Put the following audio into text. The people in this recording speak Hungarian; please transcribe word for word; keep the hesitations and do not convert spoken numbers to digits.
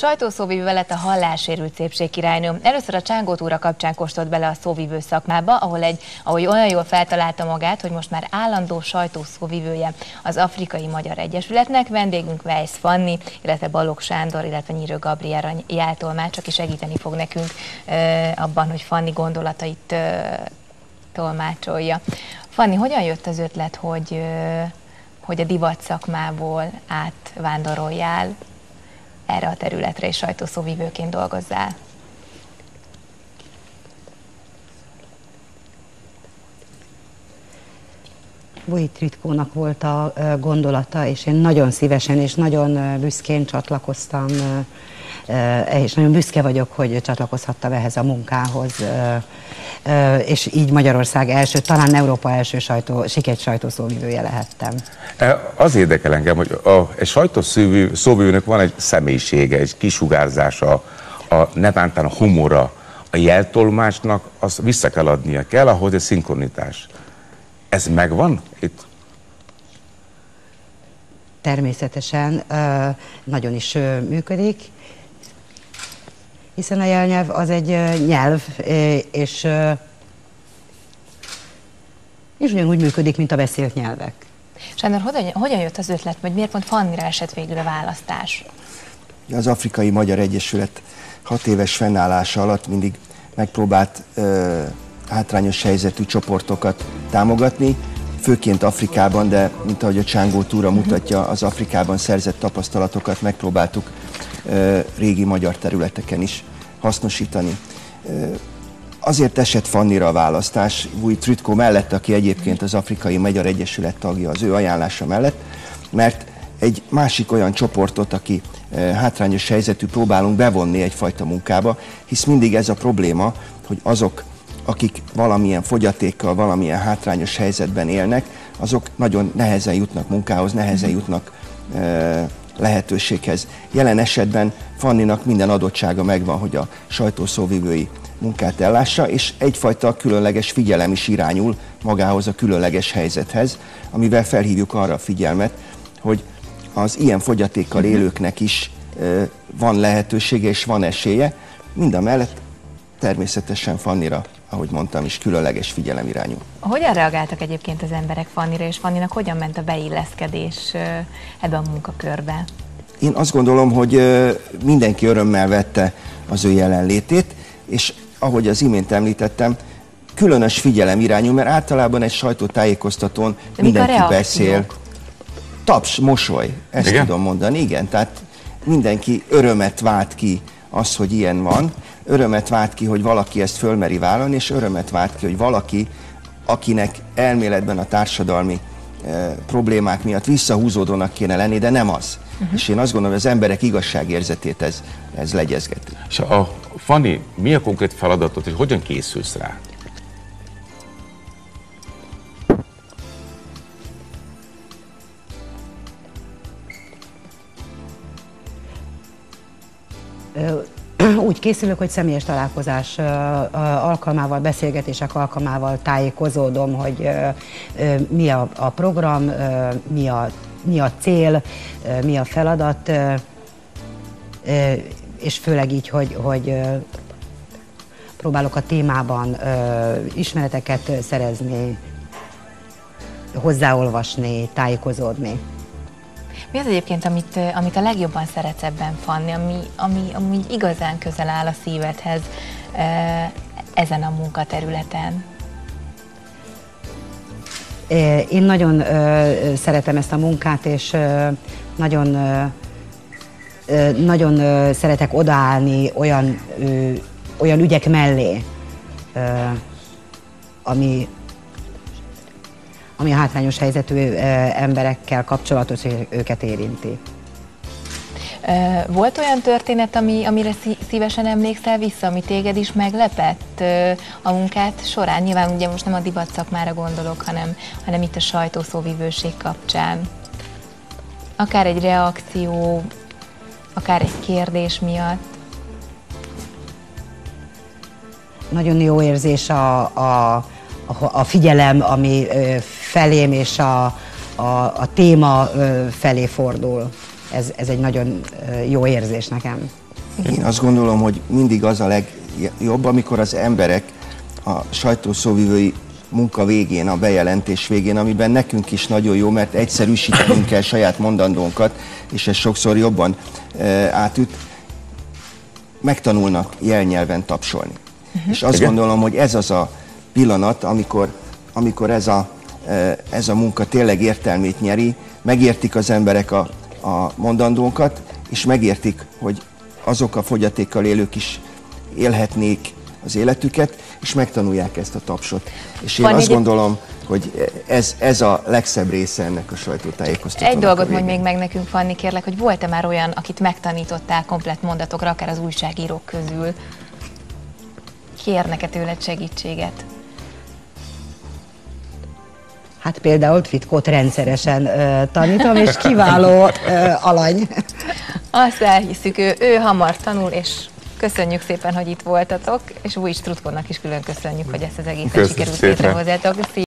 Sajtószóvivő lett a hallássérült szépségkirálynő. Először a Csángó túra kapcsán kóstolt bele a szóvivő szakmába, ahol egy, ahogy olyan jól feltalálta magát, hogy most már állandó sajtószóvivője az Afrikai Magyar Egyesületnek. Vendégünk Weisz Fanni, illetve Balogh Sándor, illetve Nyírő Gabriella jeltolmács, aki segíteni fog nekünk e, abban, hogy Fanni gondolatait e, tolmácsolja. Fanni, hogyan jött az ötlet, hogy, e, hogy a divat szakmából átvándoroljál erre a területre, és sajtószóvivőként dolgozzál? Vui Trittkónak volt a gondolata, és én nagyon szívesen és nagyon büszkén csatlakoztam, és nagyon büszke vagyok, hogy csatlakozhattam ehhez a munkához, és így Magyarország első, talán Európa első sajtó, siket sajtószóvivője lehettem. Az érdekel engem, hogy a, egy sajtószóvivőnek van egy személyisége, egy kisugárzása, a nevántán a humora, a jeltolmácsnak azt vissza kell adnia, kell ahhoz egy szinkronitás. Ez megvan itt? Természetesen nagyon is működik, hiszen a jelnyelv az egy nyelv, és, és ugyanúgy működik, mint a beszélt nyelvek. Sándor, hogyan, hogyan jött az ötlet, vagy miért pont Fannira esett végül a választás? Az Afrikai Magyar Egyesület hat éves fennállása alatt mindig megpróbált ö, hátrányos helyzetű csoportokat támogatni, főként Afrikában, de mint ahogy a Csángó túra mutatja, az Afrikában szerzett tapasztalatokat megpróbáltuk ö, régi magyar területeken is hasznosítani. Ö, azért esett Fannira a választás, Vui Trittkó mellett, aki egyébként az Afrikai Magyar Egyesület tagja, az ő ajánlása mellett, mert egy másik olyan csoportot, aki ö, hátrányos helyzetű, próbálunk bevonni egyfajta munkába, hisz mindig ez a probléma, hogy azok, akik valamilyen fogyatékkal, valamilyen hátrányos helyzetben élnek, azok nagyon nehezen jutnak munkához, nehezen jutnak e, lehetőséghez. Jelen esetben Fanninak minden adottsága megvan, hogy a sajtószóvivői munkát ellássa, és egyfajta különleges figyelem is irányul magához a különleges helyzethez, amivel felhívjuk arra a figyelmet, hogy az ilyen fogyatékkal élőknek is e, van lehetősége és van esélye, mindamellett természetesen Fannira, ahogy mondtam is, különleges figyelem irányú. Hogyan reagáltak egyébként az emberek Fannira, és Fanninak hogyan ment a beilleszkedés ebbe a munkakörbe? Én azt gondolom, hogy mindenki örömmel vette az ő jelenlétét, és ahogy az imént említettem, különös figyelem irányú, mert általában egy sajtótájékoztatón de mindenki beszél. Taps, mosoly, ezt igen? tudom mondani, igen. Tehát mindenki örömet vált ki az, hogy ilyen van, örömet vált ki, hogy valaki ezt fölmeri vállalni, és örömet vált ki, hogy valaki, akinek elméletben a társadalmi e, problémák miatt visszahúzódónak kéne lenni, de nem az. Uh-huh. És én azt gondolom, hogy az emberek igazságérzetét ez, ez legyezgeti. És a Fanni, mi a konkrét feladatot, és hogyan készülsz rá? Úgy készülök, hogy személyes találkozás alkalmával, beszélgetések alkalmával tájékozódom, hogy mi a, a program, mi a, mi a cél, mi a feladat, és főleg így, hogy, hogy próbálok a témában ismereteket szerezni, hozzáolvasni, tájékozódni. Mi az egyébként, amit, amit a legjobban szeretsz ebben, Fanni, ami, ami, ami igazán közel áll a szívedhez ezen a munkaterületen? Én nagyon ö, szeretem ezt a munkát, és ö, nagyon, ö, nagyon ö, szeretek odaállni olyan, ö, olyan ügyek mellé, ö, ami, ami a hátrányos helyzetű ö, emberekkel kapcsolatos, és őket érinti. Volt olyan történet, ami, amire szívesen emlékszel vissza, ami téged is meglepett a munkát során? Nyilván ugye most nem a divat szakmára gondolok, hanem, hanem itt a sajtószóvivőség kapcsán. Akár egy reakció, akár egy kérdés miatt. Nagyon jó érzés a, a, a figyelem, ami felém és a, a, a téma felé fordul. Ez, ez egy nagyon jó érzés nekem. Én azt gondolom, hogy mindig az a legjobb, amikor az emberek a sajtószóvivői munka végén, a bejelentés végén, amiben nekünk is nagyon jó, mert egyszerűsítenünk kell saját mondandónkat, és ez sokszor jobban e, átüt, megtanulnak jelnyelven tapsolni. Uh-huh. És azt Igen? gondolom, hogy ez az a pillanat, amikor, amikor ez, a, e, ez a munka tényleg értelmét nyeri, megértik az emberek a, a mondandónkat, és megértik, hogy azok a fogyatékkal élők is élhetnék az életüket, és megtanulják ezt a tapsot. És én Van azt egy... gondolom, hogy ez, ez a legszebb része ennek a sajtótájékoztatónak. Egy dolgot mondj még meg nekünk, Fanni, kérlek, hogy volt-e már olyan, akit megtanítottál komplett mondatokra, akár az újságírók közül? Kérnek-e tőled segítséget? Hát például Tritkót rendszeresen uh, tanítom, és kiváló uh, alany. Azt elhiszük, ő, ő hamar tanul, és köszönjük szépen, hogy itt voltatok, és Vujics Tritkónak is külön köszönjük, hogy ezt az egészet sikerült létrehozzátok.